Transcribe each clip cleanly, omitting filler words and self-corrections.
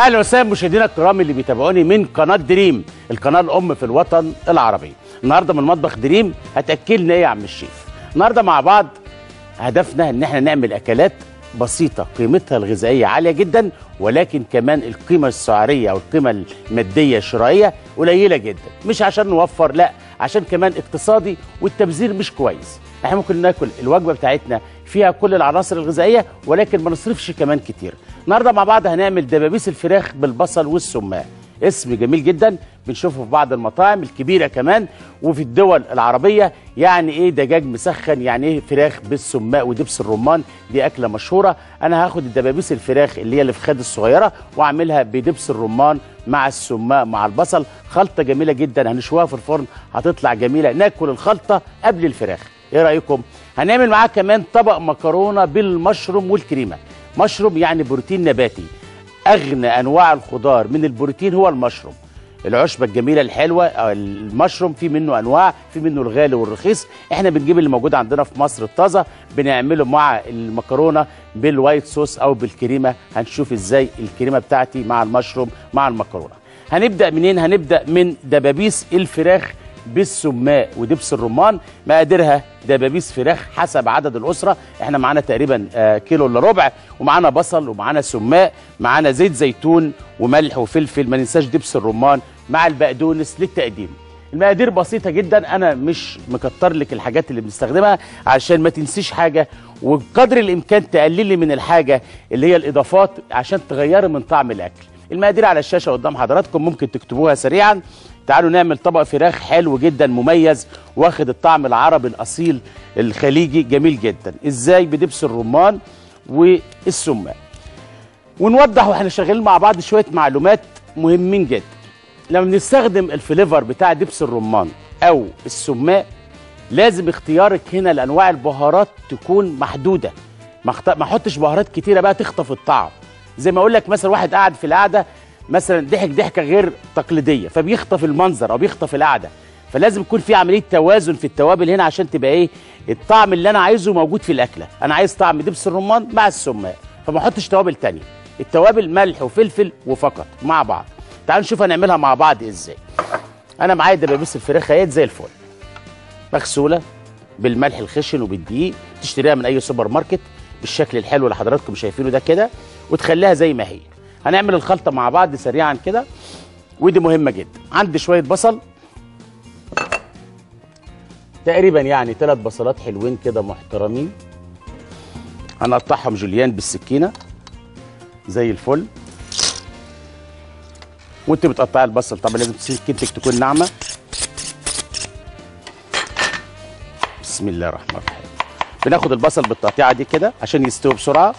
اهلا وسهلا مشاهدينا الكرام اللي بيتابعوني من قناه دريم، القناه الام في الوطن العربي. النهارده من مطبخ دريم هتاكلنا ايه يا عم الشيف؟ النهارده مع بعض هدفنا ان احنا نعمل اكلات بسيطه قيمتها الغذائيه عاليه جدا، ولكن كمان القيمه السعريه او القيمه الماديه الشرائيه قليله جدا. مش عشان نوفر، لا، عشان كمان اقتصادي والتبذير مش كويس. احنا ممكن ناكل الوجبه بتاعتنا فيها كل العناصر الغذائيه ولكن ما نصرفش كمان كتير. النهارده مع بعض هنعمل دبابيس الفراخ بالبصل والسماق. اسم جميل جدا بنشوفه في بعض المطاعم الكبيره كمان وفي الدول العربيه. يعني ايه دجاج مسخن، يعني ايه فراخ بالسماق ودبس الرمان، دي اكله مشهوره. انا هاخد الدبابيس الفراخ اللي هي الفخاد الصغيره واعملها بدبس الرمان مع السماق مع البصل، خلطه جميله جدا هنشويها في الفرن هتطلع جميله. ناكل الخلطه قبل الفراخ، ايه رايكم؟ هنعمل معاه كمان طبق مكرونه بالمشروم والكريمه. مشروم يعني بروتين نباتي، اغنى انواع الخضار من البروتين هو المشروم. العشبه الجميله الحلوه المشروم في منه انواع، في منه الغالي والرخيص. احنا بنجيب اللي موجود عندنا في مصر الطازه بنعمله مع المكرونه بالوايت صوص او بالكريمه. هنشوف ازاي الكريمه بتاعتي مع المشروم مع المكرونه. هنبدا منين؟ هنبدا من دبابيس الفراخ بالسماق ودبس الرمان. مقاديرها دبابيس فراخ حسب عدد الاسره، احنا معانا تقريبا كيلو الا ربع، ومعانا بصل ومعانا سماق، معانا زيت زيتون وملح وفلفل، ما ننساش دبس الرمان مع البقدونس للتقديم. المقادير بسيطه جدا، انا مش مكتر لك الحاجات اللي بنستخدمها عشان ما تنسيش حاجه، وبقدر الامكان تقللي من الحاجه اللي هي الاضافات عشان تغيري من طعم الاكل. المقادير على الشاشه قدام حضراتكم، ممكن تكتبوها سريعا. تعالوا نعمل طبق فراخ حلو جدا مميز واخد الطعم العربي الاصيل الخليجي جميل جدا. ازاي؟ بدبس الرمان والسماق. ونوضح واحنا شغالين مع بعض شويه معلومات مهمين جدا. لما بنستخدم الفليفر بتاع دبس الرمان او السماق لازم اختيارك هنا لانواع البهارات تكون محدوده. ما احطش بهارات كتيره بقى تخطف الطعم. زي ما اقول لك مثلا واحد قاعد في القعده مثلا ضحكه غير تقليديه فبيخطف المنظر او بيخطف القعده، فلازم يكون في عمليه توازن في التوابل هنا عشان تبقى ايه الطعم اللي انا عايزه موجود في الاكله. انا عايز طعم دبس الرمان مع السماق فما احطش توابل تانية، التوابل ملح وفلفل وفقط مع بعض. تعالوا نشوف هنعملها مع بعض ازاي. انا معايا دبابيس الفراخ اهيت زي الفل مغسوله بالملح الخشن وبالدقيق، تشتريها من اي سوبر ماركت بالشكل الحلو اللي حضراتكم شايفينه ده كده وتخليها زي ما هي. هنعمل الخلطه مع بعض سريعا كده ودي مهمه جدا. عندي شويه بصل تقريبا يعني 3 بصلات حلوين كده محترمين، هنقطعهم جوليان بالسكينه زي الفل. وانت بتقطعي البصل طبعا لازم سكينتك تكون ناعمه. بسم الله الرحمن الرحيم. بناخد البصل بالتقطيعه دي كده عشان يستوي بسرعه.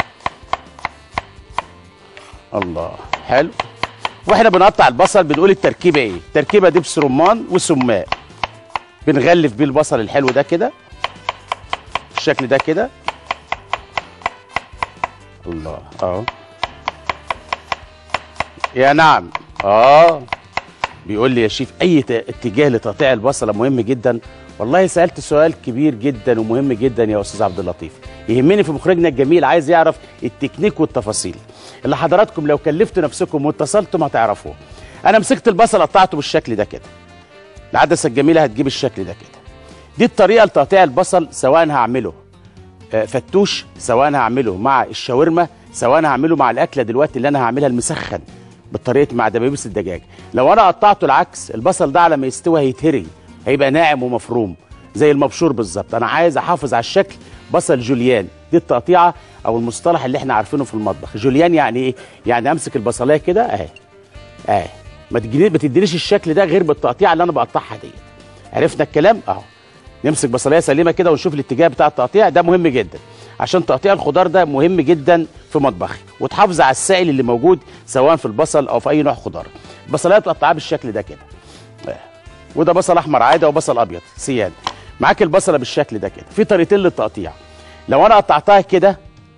الله حلو. واحنا بنقطع البصل بنقول التركيبه ايه؟ تركيبه دبس رمان وسماق. بنغلف بيه البصل الحلو ده كده بالشكل ده كده. الله اهو. يا نعم بيقول لي يا شيف اي اتجاه لتقطيع البصله مهم جدا. والله سالت سؤال كبير جدا ومهم جدا يا استاذ عبد اللطيف، يهمني في مخرجنا الجميل عايز يعرف التكنيك والتفاصيل اللي حضراتكم لو كلفتوا نفسكم واتصلتم هتعرفوه. انا مسكت البصل قطعته بالشكل ده كده، العدسه الجميله هتجيب الشكل ده كده. دي الطريقه لتقطيع البصل، سواء هعمله فتوش، سواء هعمله مع الشاورما، سواء هعمله مع الاكله دلوقتي اللي انا هعملها المسخن بالطريقه مع دبابيس الدجاج. لو انا قطعته العكس البصل ده على ما يستوي هيتهري، هيبقى ناعم ومفروم زي المبشور بالظبط. انا عايز احافظ على الشكل. بصل جوليان دي التقطيعه او المصطلح اللي احنا عارفينه في المطبخ. جوليان يعني ايه؟ يعني امسك البصلايه كده اهي ما تدينيش الشكل ده غير بالتقطيعه اللي انا بقطعها ديت. عرفنا الكلام اهو. نمسك بصلايه سليمه كده ونشوف الاتجاه بتاع التقطيع، ده مهم جدا عشان تقطيع الخضار ده مهم جدا في مطبخي، وتحافظ على السائل اللي موجود سواء في البصل او في اي نوع خضار. البصلايه تقطعها بالشكل ده كده. وده بصل احمر عادي وبصل ابيض سيان. معاك البصله بالشكل ده كده. في طريقتين للتقطيع. لو انا قطعتها كده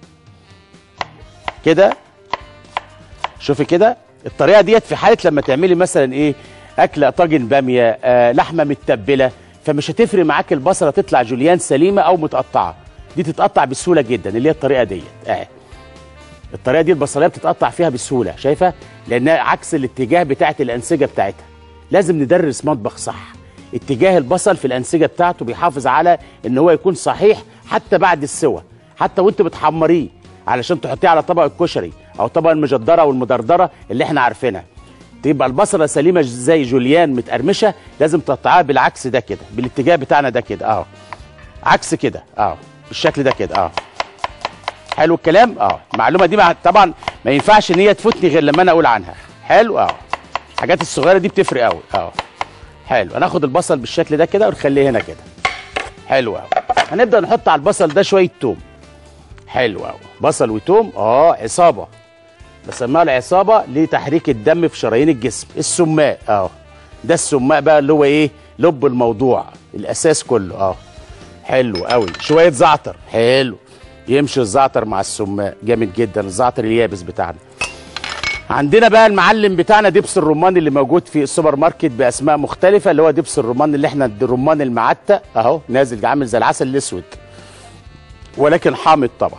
شوفي كده الطريقه ديت في حاله لما تعملي مثلا ايه اكله طاجن باميه لحمه متبله، فمش هتفرق معاك البصله تطلع جوليان سليمه او متقطعه، دي تتقطع بسهوله جدا اللي هي الطريقه ديت الطريقه دي البصلايه بتتقطع فيها بسهوله، شايفه؟ لانها عكس الاتجاه بتاعه الانسجه بتاعتها. لازم ندرس مطبخ صح. اتجاه البصل في الانسجه بتاعته بيحافظ على ان هو يكون صحيح حتى بعد السوى، حتى وانت بتحمريه علشان تحطيه على طبق الكشري او طبق المجدره والمدردره اللي احنا عارفينها. تبقى البصله سليمه زي جوليان متقرمشه، لازم تقطعها بالعكس ده كده، بالاتجاه بتاعنا ده كده اهو. عكس كده اهو، بالشكل ده كده اهو. حلو الكلام؟ المعلومه دي طبعا ما ينفعش ان هي تفوتني غير لما انا اقول عنها. حلو الحاجات الصغيره دي بتفرق قوي حلو. هناخد البصل بالشكل ده كده ونخليه هنا كده. حلو قوي. هنبدا نحط على البصل ده شويه توم. حلو قوي. بصل وتوم عصابه، بسميها العصابه لتحريك الدم في شرايين الجسم. السماق ده السماق بقى اللي هو ايه؟ لب الموضوع، الاساس كله حلو قوي. شويه زعتر، حلو، يمشي الزعتر مع السماق جامد جدا، الزعتر اليابس بتاعنا. عندنا بقى المعلم بتاعنا دبس الرمان اللي موجود في السوبر ماركت باسماء مختلفه، اللي هو دبس الرمان اللي احنا الرمان المعتق اهو، نازل عامل زي العسل الاسود ولكن حامض طبعا.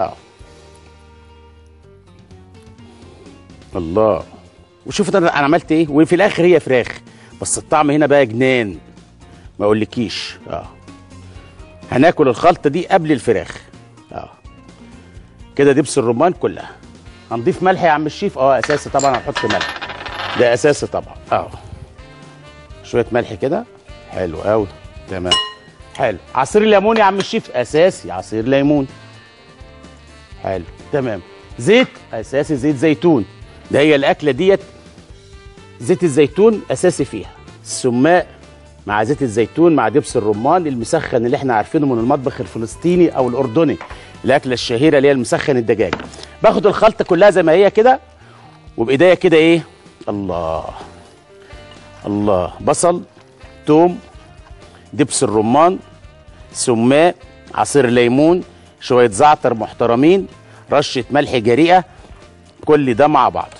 الله. وشوفوا انا عملت ايه، وفي الاخر هي فراخ بس الطعم هنا بقى جنان ما اقولكيش. هناكل الخلطه دي قبل الفراخ كده. دبس الرمان كلها. هنضيف ملح يا عم الشيف؟ اساسي طبعا، هنحط ملح، ده اساسي طبعا. شويه ملح كده. حلو قوي، تمام. حلو. عصير الليمون يا عم الشيف؟ اساسي عصير ليمون. حلو، تمام. زيت اساسي، زيت زيتون، ده هي الاكله ديت زيت الزيتون اساسي فيها. السماق مع زيت الزيتون مع دبس الرمان المسخن اللي احنا عارفينه من المطبخ الفلسطيني او الاردني، الاكله الشهيره اللي هي المسخن الدجاج. باخد الخلطه كلها زي ما هي كده وبايديا كده ايه. الله الله. بصل، توم، دبس الرمان، سماق، عصير ليمون، شويه زعتر محترمين، رشه ملح جريئه، كل ده مع بعض.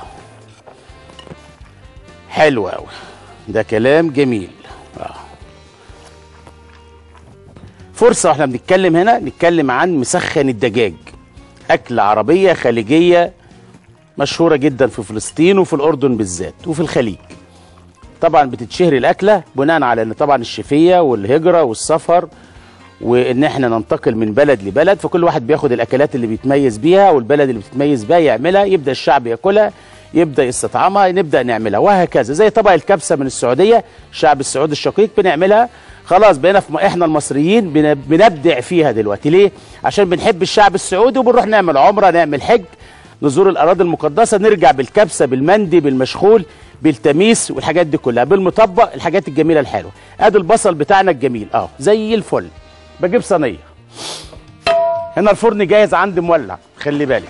حلو قوي، ده كلام جميل. فرصه واحنا بنتكلم هنا نتكلم عن مسخن الدجاج، اكله عربيه خليجيه مشهوره جدا في فلسطين وفي الاردن بالذات وفي الخليج. طبعا بتتشهر الاكله بناء على ان طبعا الشفيه والهجره والسفر وان احنا ننتقل من بلد لبلد، فكل واحد بياخد الاكلات اللي بيتميز بيها والبلد اللي بتتميز بيها يعملها، يبدا الشعب ياكلها، يبدا يستطعمها، نبدا نعملها وهكذا. زي طبق الكبسه من السعوديه، الشعب السعودي الشقيق بنعملها، خلاص بقينا احنا المصريين بنبدع فيها دلوقتي. ليه؟ عشان بنحب الشعب السعودي وبنروح نعمل عمره، نعمل حج، نزور الاراضي المقدسه، نرجع بالكبسه، بالمندي، بالمشخول، بالتميس والحاجات دي كلها، بالمطبق، الحاجات الجميله الحلوه. ادي البصل بتاعنا الجميل زي الفل. بجيب صينيه، هنا الفرن جاهز عندي مولع، خلي بالك.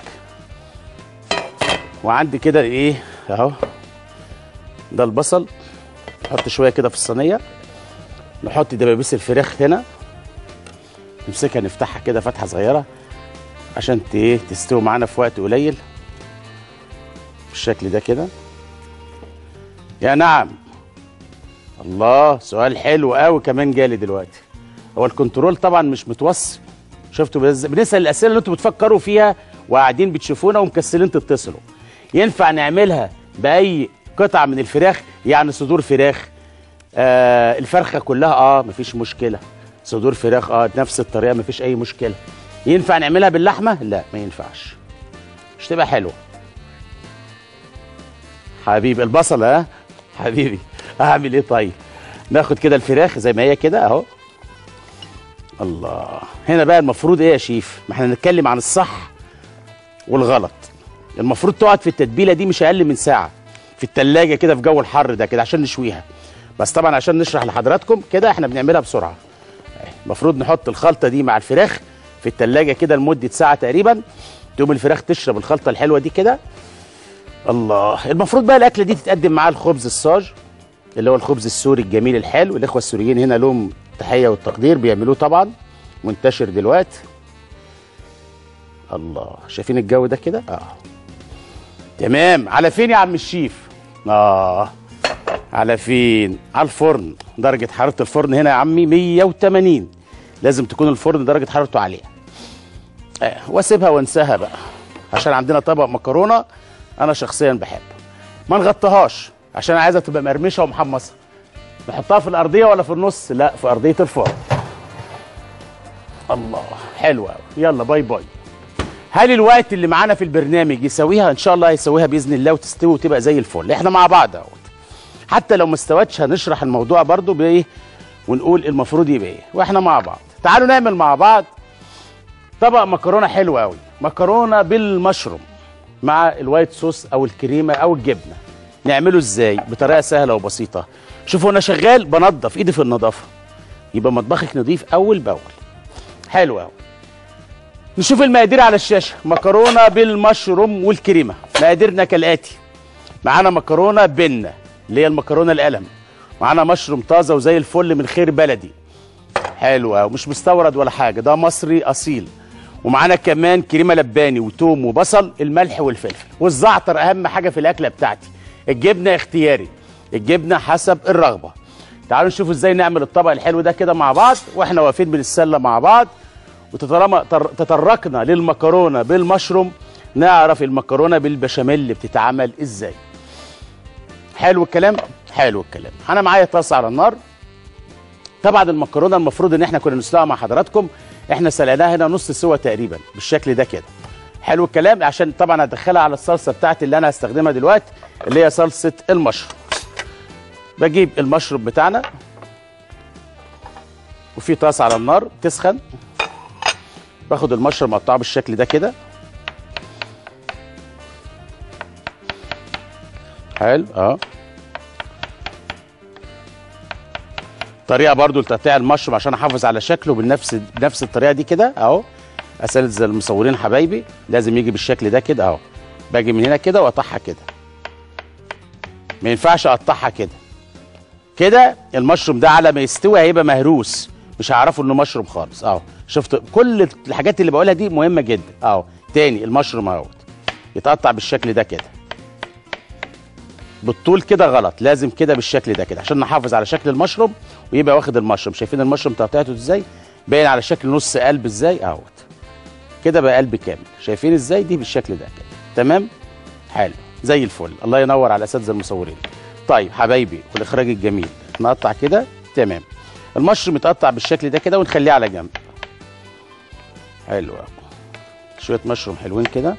وعندي كده ايه اهو، ده البصل. نحط شويه كده في الصينيه، نحط دبابيس الفراخ هنا، نمسكها نفتحها كده فتحه صغيره عشان تستوي معانا في وقت قليل بالشكل ده كده. يا نعم. الله، سؤال حلو قوي كمان جالي دلوقتي. هو الكنترول طبعا مش متوصل، شفتوا بنسال الاسئله اللي انتوا بتفكروا فيها وقاعدين بتشوفونا ومكسلين تتصلوا. ينفع نعملها باي قطعه من الفراخ؟ يعني صدور فراخ، الفرخه كلها مفيش مشكله. صدور فراخ نفس الطريقه مفيش اي مشكله. ينفع نعملها باللحمه؟ لا ما ينفعش، مش تبقى حلوه. حبيبي البصل حبيبي اعمل ايه طيب؟ ناخد كده الفراخ زي ما هي كده اهو. الله. هنا بقى المفروض ايه يا شيف؟ ما احنا نتكلم عن الصح والغلط. المفروض تقعد في التتبيله دي مش اقل من ساعه في التلاجة كده في جو الحر ده كده عشان نشويها. بس طبعا عشان نشرح لحضراتكم كده احنا بنعملها بسرعه. المفروض نحط الخلطه دي مع الفراخ في التلاجة كده لمده ساعه تقريبا، تقوم الفراخ تشرب الخلطه الحلوه دي كده. الله. المفروض بقى الاكله دي تتقدم معاها الخبز الصاج اللي هو الخبز السوري الجميل الحلو. الاخوه السوريين هنا لهم تحيه والتقدير، بيعملوه طبعا منتشر دلوقتي. الله. شايفين الجو ده كده؟ تمام. على فين يا عم الشيف؟ على فين؟ على الفرن. درجه حراره الفرن هنا يا عمي 180، لازم تكون الفرن درجه حرارته عاليه. واسيبها وانساها بقى. عشان عندنا طبق مكرونه انا شخصيا بحبه. ما نغطيهاش عشان عايزها تبقى مرمشه ومحمصه. نحطها في الارضيه ولا في النص؟ لا، في ارضيه الفرن. الله، حلوه قوي. يلا باي باي. هل الوقت اللي معانا في البرنامج يساويها؟ ان شاء الله هيساويها باذن الله وتستوي وتبقى زي الفل. احنا مع بعض اهوت. حتى لو ما استوتش هنشرح الموضوع برضو بايه ونقول المفروض يبقى ايه واحنا مع بعض. تعالوا نعمل مع بعض طبق مكرونه حلو قوي، مكرونه بالمشروم مع الوايت صوص او الكريمه او الجبنه. نعمله ازاي؟ بطريقه سهله وبسيطه. شوفوا انا شغال بنضف ايدي في النظافه، يبقى مطبخك نضيف اول باول. حلو قوي. نشوف المقادير على الشاشه. مكرونه بالمشروم والكريمه. مقاديرنا كالاتي: معانا مكرونه بنه اللي هي المكرونه القلم، معانا مشروم طازه وزي الفل من خير بلدي، حلو قوي، مش مستورد ولا حاجه، ده مصري اصيل. ومعانا كمان كريمه لباني وتوم وبصل، الملح والفلفل والزعتر اهم حاجه في الاكله بتاعتي. الجبنه اختياري، الجبنه حسب الرغبه. تعالوا نشوف ازاي نعمل الطبق الحلو ده كده مع بعض واحنا واقفين بنتسلى مع بعض. وطالما تطرقنا للمكرونه بالمشروم نعرف المكرونه بالبشاميل اللي بتتعمل ازاي. حلو الكلام؟ حلو الكلام. انا معايا طاسه على النار. طبعا المكرونه المفروض ان احنا كنا نسلقها مع حضراتكم، احنا سلقناها هنا نص سوا تقريبا بالشكل ده كده. حلو الكلام. عشان طبعا هدخلها على الصلصه بتاعتي اللي انا هستخدمها دلوقتي اللي هي صلصه المشروم. بجيب المشروم بتاعنا وفي طاسه على النار تسخن، باخد المشروم مقطعه بالشكل ده كده. حلو طريقه برضو لتقطيع المشروم عشان احافظ على شكله بنفس الطريقه دي كده اهو. اساتذه المصورين حبايبي لازم يجي بالشكل ده كده اهو. باجي من هنا كده واقطعها كده، ما ينفعش اقطعها كده كده. المشروم ده على ما يستوي هيبقى مهروس، مش هعرفوا انه مشروم خالص اهو. شفت كل الحاجات اللي بقولها دي مهمه جدا اهو. تاني المشروم اهوت يتقطع بالشكل ده كده، بالطول كده غلط، لازم كده بالشكل ده كده عشان نحافظ على شكل المشروم ويبقى واخد المشروم. شايفين المشروم تقطيعته ازاي؟ باين على شكل نص قلب ازاي اهوت كده، بقى قلب كامل. شايفين ازاي؟ دي بالشكل ده كده. تمام؟ حلو زي الفل. الله ينور على اساتذه المصورين. طيب حبايبي والاخراج الجميل، نقطع كده. تمام. المشروم يتقطع بالشكل ده كده ونخليه على جنب. حلو قوي. شويه مشروم حلوين كده.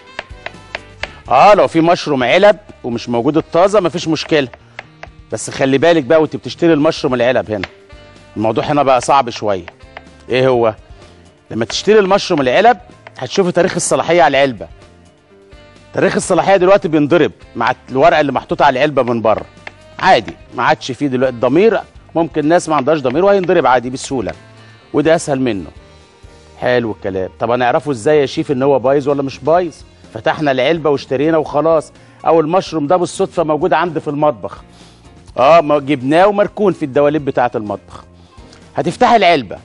لو في مشروم علب ومش موجود الطازه مفيش مشكله، بس خلي بالك بقى وانت بتشتري المشروم العلب هنا الموضوع هنا بقى صعب شويه. ايه هو؟ لما تشتري المشروم العلب هتشوفي تاريخ الصلاحيه على العلبه. تاريخ الصلاحيه دلوقتي بينضرب مع الورقه اللي محطوطه على العلبه من بره عادي، ما عادش فيه دلوقتي ضمير. ممكن ناس ما عندهاش ضمير وهينضرب عادي بسهوله، وده اسهل منه. حلو الكلام. طب هنعرفه ازاي يا شيف ان هو بايظ ولا مش بايظ؟ فتحنا العلبه واشترينا وخلاص، او المشروم ده بالصدفه موجود عندي في المطبخ جبناه ومركون في الدواليب بتاعه المطبخ. هتفتحي العلبه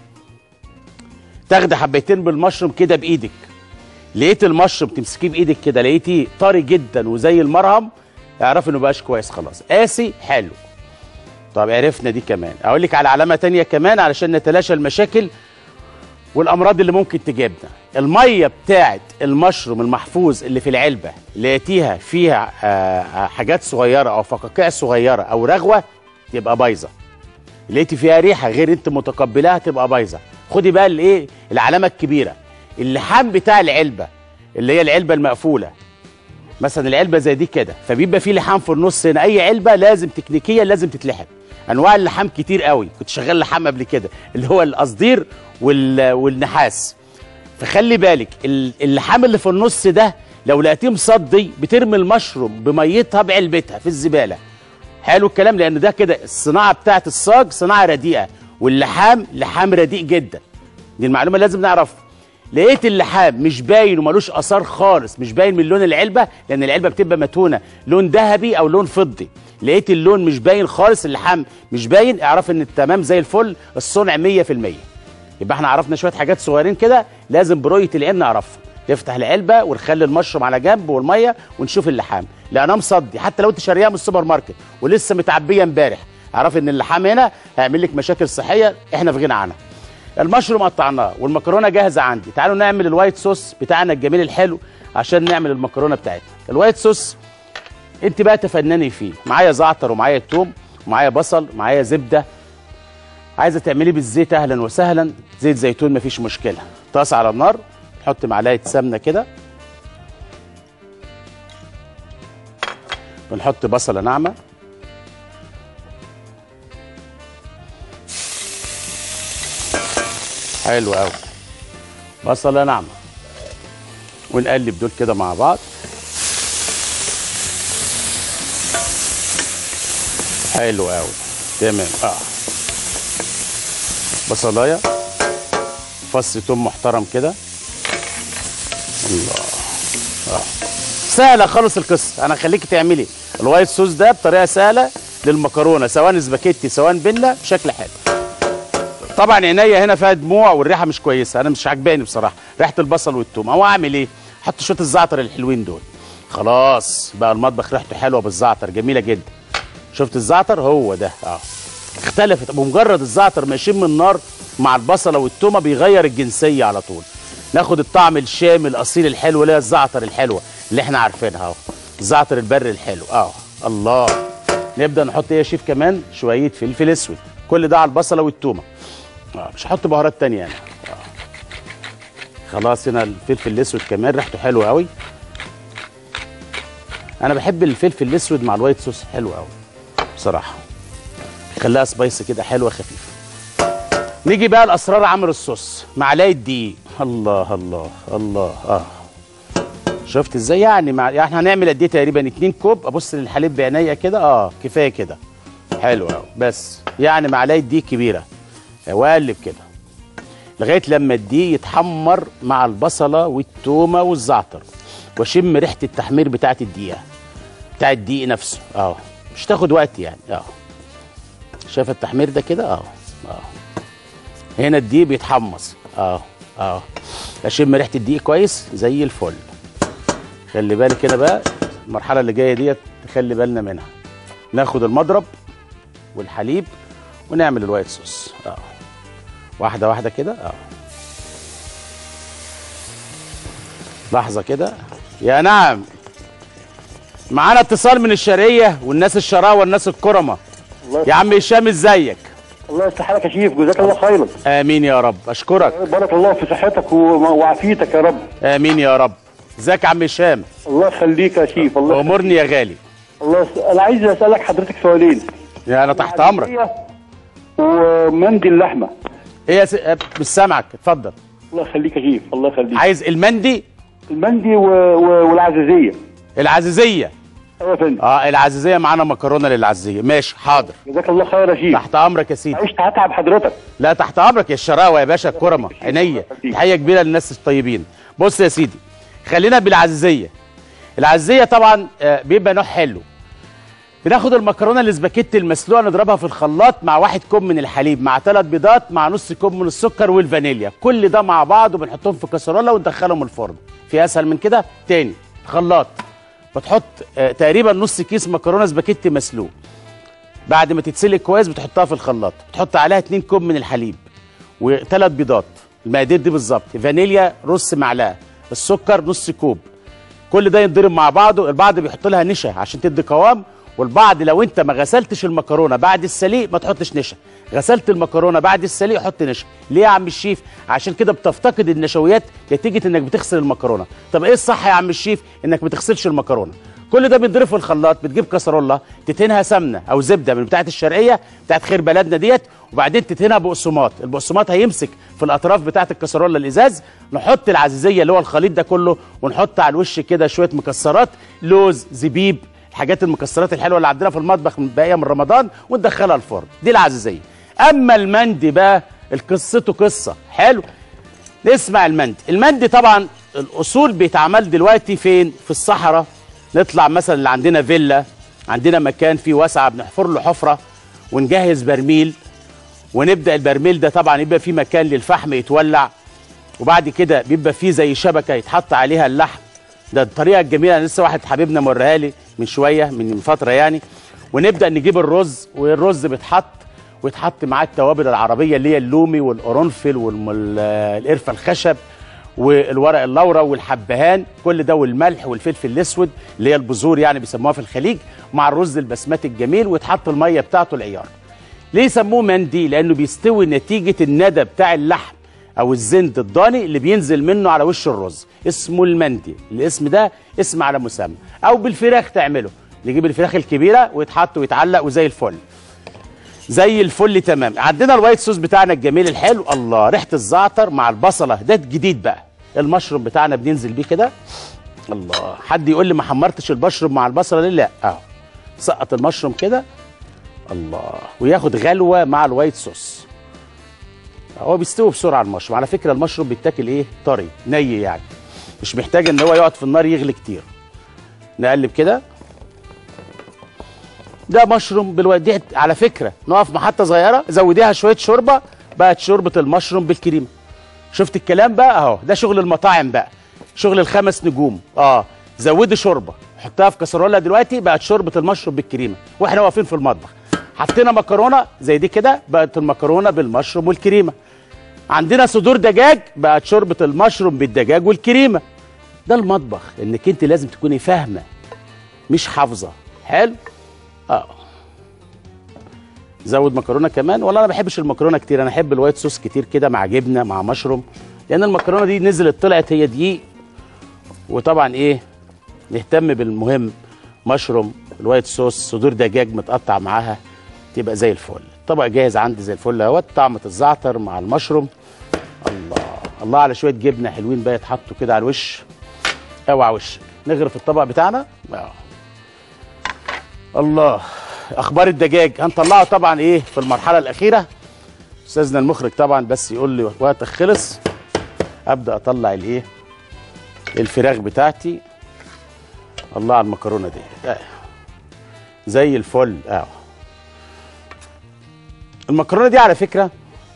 تاخدي حبيتين بالمشروم كده بايدك، لقيت المشروم تمسكيه بايدك كده لقيتيه طري جدا وزي المرهم، اعرفي انه بقاش كويس خلاص. قاسي حلو. طب عرفنا دي كمان. اقول لك على علامه تانية كمان علشان نتلاشى المشاكل والامراض اللي ممكن تجيبنا. الميه بتاعت المشروم المحفوظ اللي في العلبه لقيتيها فيها حاجات صغيره او فقاقيع صغيره او رغوه تبقى بايظه. لقيتي فيها ريحه غير انت متقبلاها تبقى بايظه. خدي بقى الايه العلامه الكبيره، اللحام بتاع العلبه اللي هي العلبه المقفوله، مثلا العلبه زي دي كده فبيبقى فيه لحام في النص هنا. اي علبه لازم تكنيكيا لازم تتلحم. انواع اللحام كتير قوي، كنت شغال لحام قبل كده اللي هو القصدير والنحاس. فخلي بالك اللحام اللي في النص ده لو لقيتيه مصدي بترمي المشروم بميتها بعلبتها في الزباله. حلو الكلام، لان ده كده الصناعه بتاعت الصاج صناعه رديئه واللحام لحام رديء جدا. دي المعلومه لازم نعرفها. لقيت اللحام مش باين ومالوش اثار خالص، مش باين من لون العلبه لان العلبه بتبقى متونه لون ذهبي او لون فضي. لقيت اللون مش باين خالص، اللحام مش باين، اعرف ان التمام زي الفل، الصنع 100%. يبقى احنا عرفنا شويه حاجات صغيرين كده لازم برؤيه العين نعرفها. نفتح العلبه ونخلي المشروم على جنب والميه ونشوف اللحام، لانها مصدي. حتى لو انت شاريها من السوبر ماركت ولسه متعبيه امبارح اعرف ان اللحام هنا هيعمل لك مشاكل صحيه احنا في غنى عنها. المشروم قطعناه والمكرونه جاهزه عندي. تعالوا نعمل الوايت صوص بتاعنا الجميل الحلو عشان نعمل المكرونه بتاعتنا. الوايت صوص انت بقى تفنني فيه، معايا زعتر ومعايا توم ومعايا بصل ومعايا زبده. عايزه تعمليه بالزيت اهلا وسهلا، زيت زيتون مفيش مشكله. طاسه على النار، تحط معلقه سمنه كده، ونحط بصله ناعمه، حلو قوي، بصله ناعمه، ونقلب دول كده مع بعض. حلو قوي، تمام. بصلايه، فص توم محترم كده. الله. سهله خالص القصه. انا هخليكي تعملي الوايت صوص ده بطريقه سهله للمكرونه، سواء سباكيتي سواء بيلا، بشكل حلو. طبعا عينيا هنا فيها دموع والريحه مش كويسه، انا مش عاجباني بصراحه ريحه البصل والثوم. هو اعمل ايه؟ احط شويه الزعتر الحلوين دول. خلاص بقى المطبخ ريحته حلوه بالزعتر، جميله جدا. شفت الزعتر؟ هو ده. اختلفت بمجرد الزعتر ما يشم النار مع البصله والتومه بيغير الجنسيه على طول. ناخد الطعم الشامي الاصيل الحلو اللي هي الزعتر الحلوه اللي احنا عارفينها اهو، الزعتر البري الحلو. الله. نبدا نحط ايه يا شيف؟ كمان شويه فلفل اسود، كل ده على البصله والتومه. مش هحط بهارات تانية انا. خلاص هنا الفلفل الاسود كمان ريحته حلوه قوي. انا بحب الفلفل الاسود مع الوايت صوص، حلو قوي بصراحه، خليها سبايسي كده حلوه خفيفه. نيجي بقى لاسرار عمل الصوص. معلقه دقيق. الله الله الله. شفت ازاي؟ يعني احنا هنعمل قد ايه؟ تقريبا 2 كوب. ابص للحليب بعينيا كده. كفايه كده، حلو قوي. بس يعني معلقه دقيق كبيره، واقلب كده لغايه لما الدقيق يتحمر مع البصله والتومه والزعتر، واشم ريحه التحمير بتاعت الدقيقه، بتاع الدقيق نفسه. مش تاخد وقت يعني. شايف التحمير ده كده؟ هنا الدقيق بيتحمص. اشم ريحه الدقيق كويس زي الفل. خلي بالك هنا بقى المرحله اللي جايه ديت تخلي بالنا منها. ناخد المضرب والحليب ونعمل الوايت صوص. واحده واحده كده. لحظه كده. يا نعم، معانا اتصال من الشرقيه والناس الشراوه والناس الكرمه. يا عم هشام ازيك؟ الله يصلح حالك يا شيف، جزاك الله خيرا. امين يا رب، اشكرك. بارك الله في صحتك وعافيتك يا رب. امين يا رب. ازيك يا عم هشام؟ الله يخليك يا شيف. الله امرني يا غالي. انا عايز اسالك حضرتك سؤالين. يا انا تحت امرك. ومندي اللحمه. ايه مش سامعك، اتفضل. الله يخليك يا شيف، الله يخليك. عايز المندي والعزيزيه. العزيزيه. ايوه يا فندم. العزيزيه معانا مكرونه للعزيزيه. ماشي حاضر. جزاك الله خير يا شيف. تحت امرك يا سيدي. معلش هتعب حضرتك. لا تحت امرك يا الشراوه يا باشا الكرمه، عينيا. تحيه كبيره للناس الطيبين. بص يا سيدي، خلينا بالعزيزيه. العزيزيه طبعا بيبقى نوع حلو. بناخد المكرونه الاسباجيتي المسلوقه نضربها في الخلاط مع 1 كوب من الحليب مع 3 بيضات مع نص كوب من السكر والفانيليا، كل ده مع بعض وبنحطهم في كسرونه وندخلهم الفرن. في اسهل من كده؟ تاني خلاط، بتحط تقريبا نص كيس مكرونه اسباجيتي مسلوق. بعد ما تتسلق كويس بتحطها في الخلاط، بتحط عليها 2 كوب من الحليب و3 بيضات، المقادير دي بالظبط، فانيليا نص معلقه، السكر نص كوب. كل ده يتضرب مع بعضه. البعض بيحط لها نشا عشان تدي قوام، والبعض لو انت ما غسلتش المكرونه بعد السليق ما تحطش نشا، غسلت المكرونه بعد السليق حط نشا. ليه يا عم الشيف؟ عشان كده بتفتقد النشويات نتيجه انك بتغسل المكرونه. طب ايه الصح يا عم الشيف؟ انك ما تغسلش المكرونه. كل ده بيتضرب في الخلاط، بتجيب كسرونه تدهنها سمنه او زبده من بتاعه الشرقيه بتاعه خير بلدنا ديت، وبعدين تدهنها بقسماط. البقسماط هيمسك في الاطراف بتاعه الكسرونه الازاز. نحط العزيزيه اللي هو الخليط ده كله، ونحط على الوش كده شويه مكسرات، لوز، زبيب، الحاجات المكسرات الحلوه اللي عندنا في المطبخ من باقيه من رمضان، وندخلها الفرن. دي العزيزيه. اما المندي بقى قصته قصه حلو. نسمع المندي. المندي طبعا الاصول بيتعمل دلوقتي فين؟ في الصحراء. نطلع مثلا اللي عندنا فيلا، عندنا مكان فيه واسعه، بنحفر له حفره ونجهز برميل، ونبدا البرميل ده طبعا يبقى فيه مكان للفحم يتولع، وبعد كده بيبقى فيه زي شبكه يتحط عليها اللحم. ده الطريقه الجميله. انا لسه واحد حبيبنا موريها لي من شويه، من فتره يعني. ونبدا نجيب الرز، والرز بيتحط ويتحط معاه التوابل العربيه اللي هي اللومي والقرنفل والقرفه الخشب والورق اللورا والحبهان، كل ده والملح والفلفل الاسود اللي هي البذور يعني بيسموها في الخليج، مع الرز البسمتي الجميل، ويتحط الميه بتاعته العيار. ليه سموه مندي؟ لانه بيستوي نتيجه الندى بتاع اللحم او الزند الضاني اللي بينزل منه على وش الرز، اسمه المندي. الاسم ده اسم على مسمى. او بالفراخ تعمله، نجيب الفراخ الكبيره ويتحط ويتعلق وزي الفل، زي الفل تمام. عندنا الوايت صوص بتاعنا الجميل الحلو، الله ريحه الزعتر مع البصله، ده جديد بقى. المشروم بتاعنا بننزل بيه كده، الله. حد يقول لي ما حمرتش المشروم مع البصله ليه؟ لا، اهو سقط المشروم كده، الله، وياخد غلوه مع الوايت صوص. هو بيستوي بسرعه المشروم، على فكره المشروم بيتاكل ايه؟ طري ني يعني، مش محتاج ان هو يقعد في النار يغلي كتير. نقلب كده، ده مشروم بالوديع. على فكره نقف محطه صغيره، زوديها شويه شوربه، بقت شوربه المشروم بالكريمه. شفت الكلام بقى؟ اهو ده شغل المطاعم بقى، شغل الخمس نجوم. زودي شوربه، حطها في كسرونه دلوقتي، بقت شوربه المشروم بالكريمه، واحنا واقفين في المطبخ. حطينا مكرونه زي دي كده، بقت المكرونه بالمشروم والكريمه. عندنا صدور دجاج، بقت شوربه المشروم بالدجاج والكريمه. ده المطبخ، انك انت لازم تكوني فاهمه مش حافظه. حلو. زود مكرونه كمان. والله انا ما بحبش المكرونه كتير، انا احب الوايت صوص كتير كده مع جبنه مع مشروم، لان المكرونه دي نزلت طلعت هي دقيق. وطبعا ايه، نهتم بالمهم، مشروم، الوايت صوص، صدور دجاج متقطع معاها، تبقى زي الفل. الطبق جاهز عندي زي الفل اهوت، طعمه الزعتر مع المشروم، الله الله، على شويه جبنه حلوين بقى يتحطوا كده على الوش. اوعى وشك. نغرف الطبق بتاعنا. الله. اخبار الدجاج هنطلعه طبعا ايه في المرحله الاخيره. استاذنا المخرج طبعا بس يقول لي وقتك خلص، ابدا اطلع الايه، الفراخ بتاعتي. الله على المكرونه دي، زي الفل. المكرونه دي على فكره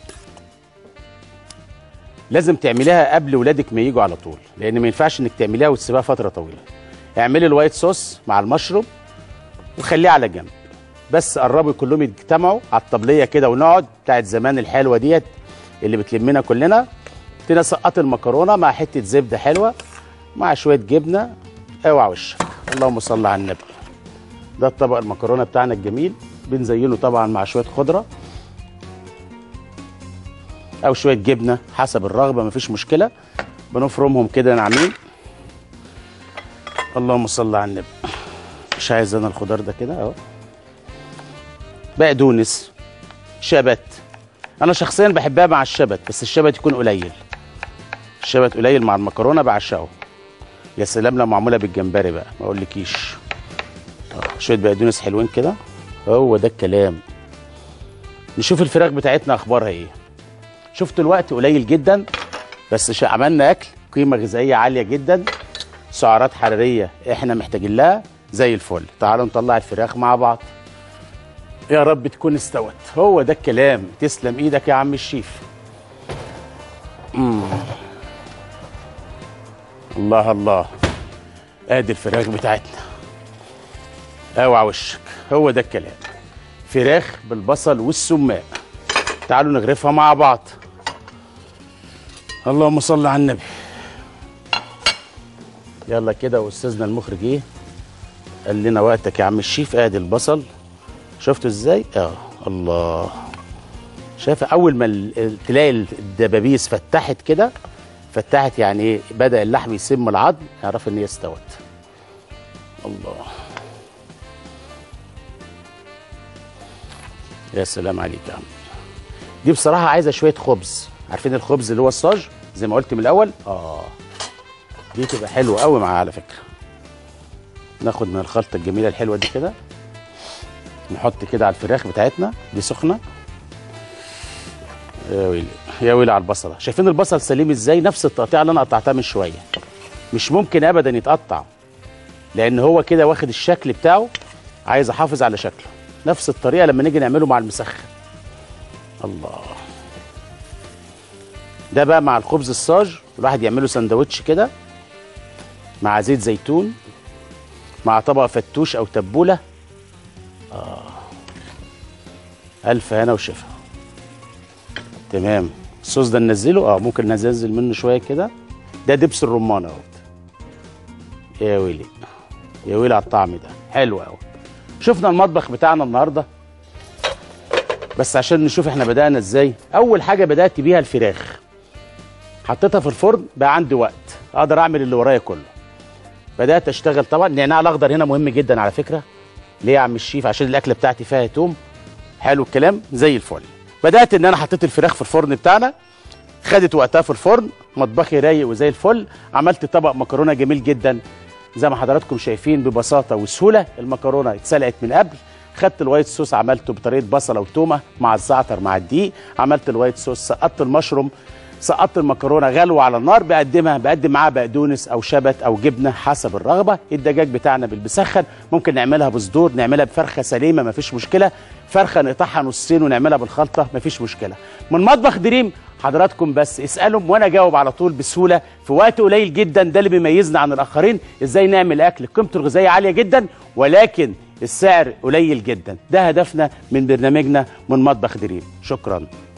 لازم تعمليها قبل ولادك ما يجوا على طول، لان ما ينفعش انك تعمليها وتسيبها فتره طويله. اعملي الوايت صوص مع المشروم وخليه على جنب، بس قربوا كلهم يجتمعوا على الطبليه كده، ونقعد بتاعت زمان الحلوه ديت اللي بتلمنا كلنا. تنسقط المكرونه مع حته زبده حلوه مع شويه جبنه. اوعى وشك. اللهم صل على النبي. ده الطبق المكرونه بتاعنا الجميل، بنزينه طبعا مع شويه خضره او شويه جبنه حسب الرغبه، مفيش مشكله. بنفرمهم كده ناعمين. اللهم صل على النبي. مش عايز انا الخضار ده كده اهو. بقدونس، شبت. انا شخصيا بحبها مع الشبت، بس الشبت يكون قليل. الشبت قليل مع المكرونه بعشقه. يا سلام لو معموله بالجمبري بقى ما اقولكيش. شويه بقدونس حلوين كده، هو ده الكلام. نشوف الفراخ بتاعتنا اخبارها ايه. شفت الوقت قليل جدا، بس عملنا اكل قيمه غذائيه عاليه جدا، سعرات حراريه احنا محتاجين لها زي الفل. تعالوا نطلع الفراخ مع بعض. يا رب تكون استوت، هو ده الكلام. تسلم ايدك يا عم الشيف. الله الله. ادي الفراخ بتاعتنا، اوعى وشك، هو ده الكلام. فراخ بالبصل والسماق. تعالوا نغرفها مع بعض. اللهم صل على النبي. يلا كده، واستاذنا المخرج ايه قال لنا وقتك يا عم الشيف. ادي البصل، شفتوا ازاي؟ الله. شايف اول ما تلاقي الدبابيس فتحت كده، فتحت يعني ايه، بدأ اللحم يسم العظم، اعرف ان هي استوت. الله. يا سلام عليك يا عم. دي بصراحه عايزه شويه خبز. عارفين الخبز اللي هو الصاج زي ما قلت من الاول؟ دي تبقى حلوه قوي معاها على فكره. ناخد من الخلطه الجميله الحلوه دي كده، نحط كده على الفراخ بتاعتنا دي سخنه. يا ويلي يا ويلي على البصله. شايفين البصل سليم ازاي؟ نفس التقطيع اللي انا قطعتها من شويه. مش ممكن ابدا يتقطع، لان هو كده واخد الشكل بتاعه. عايز احافظ على شكله. نفس الطريقه لما نيجي نعمله مع المسخن. الله. ده بقى مع الخبز الصاج، الواحد يعمله سندوتش كده مع زيت زيتون، مع طبق فتوش او تبوله. الف هنا وشفا. تمام. الصوص ده ننزله، ممكن ننزل منه شويه كده ده دبس الرمان اهو. يا ويلي يا ويلي على الطعم ده، حلو قوي. شفنا المطبخ بتاعنا النهارده، بس عشان نشوف احنا بدأنا ازاي. اول حاجه بدأت بيها الفراخ، حطيتها في الفرن، بقى عندي وقت اقدر اعمل اللي ورايا كله. بدأت اشتغل. طبعا النعناع الاخضر هنا مهم جدا على فكره. ليه يا عم الشيف؟ عشان الاكله بتاعتي فيها توم. حلو الكلام، زي الفل. بدأت ان انا حطيت الفراخ في الفرن بتاعنا، خدت وقتها في الفرن، مطبخي رايق وزي الفل. عملت طبق مكرونه جميل جدا زي ما حضراتكم شايفين، ببساطه وسهوله. المكرونه اتسلقت من قبل، خدت الوايت صوص عملته بطريقه بصله وتومه مع الزعتر مع الدقيق. عملت الوايت صوص، سقطت المشروم، سقطت المكرونه غلوه على النار، بقدم معاها بقدونس او شبت او جبنه حسب الرغبه. الدجاج بتاعنا بالبسخن، ممكن نعملها بصدور، نعملها بفرخه سليمه مفيش مشكله، فرخه نقطعها نصين ونعملها بالخلطه مفيش مشكله. من مطبخ دريم حضراتكم بس اسالهم وانا جاوب على طول بسهوله في وقت قليل جدا. ده اللي بيميزنا عن الاخرين، ازاي نعمل اكل قيمته الغذائيه عاليه جدا ولكن السعر قليل جدا. ده هدفنا من برنامجنا من مطبخ دريم. شكرا.